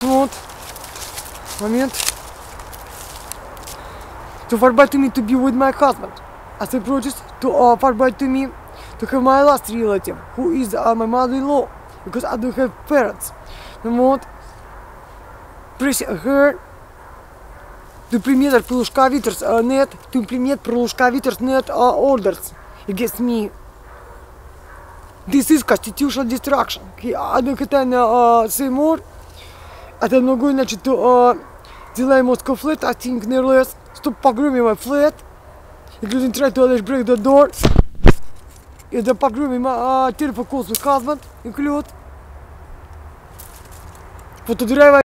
Вот. Момент. To forbid to me to be with my husband. As I protest to forbid to me to have my last relative, who is my mother-in-law, because I don't have parents. Вот. Press her to implement Prushkaviter's net, to implement Prushkaviter's net orders against me. This is constitutional destruction. Одно хотя say more. Это много, значит, delay Moscow flat, I think nevertheless. Stop pogромing my flat. Including try to break the door. And the pogромing my telephone calls with husband include. Фотодрева